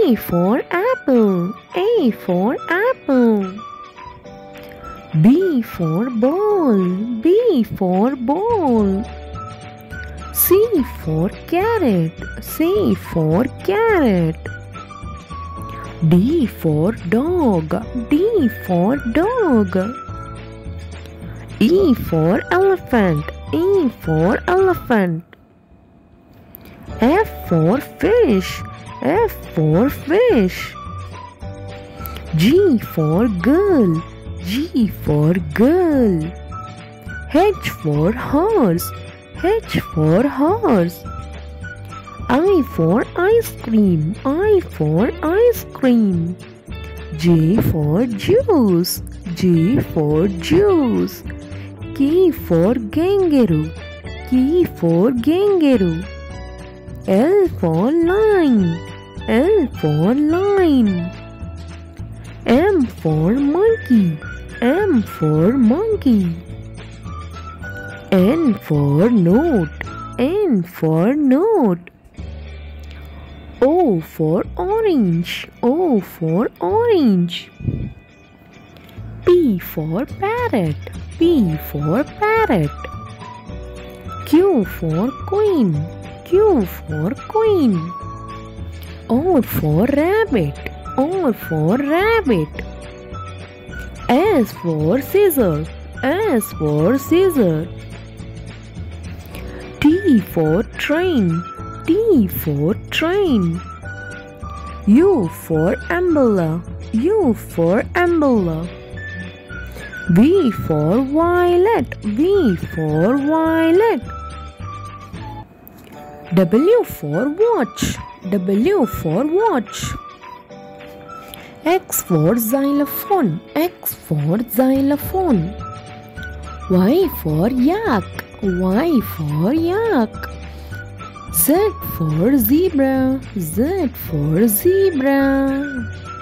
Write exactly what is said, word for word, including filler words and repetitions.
A for apple, A for apple. B for ball, B for ball. C for carrot, C for carrot. D for dog, D for dog. E for elephant, E for elephant. F for fish, F for fish. G for girl, G for girl. H for horse, H for horse. I for ice cream, I for ice cream. J for juice, J for juice. K for kangaroo, K for kangaroo. L for line, L for line. M for monkey, M for monkey. N for note, N for note. O for orange, O for orange. P for parrot, P for parrot. Q for queen, Q for queen. R for rabbit, R for rabbit. S for scissor, S for scissor. T for train, T for train. U for umbrella, U for umbrella. V for violet, V for violet. W for watch, W for watch. X for xylophone, X for xylophone. Y for yak, Y for yak. Z for zebra, Z for zebra.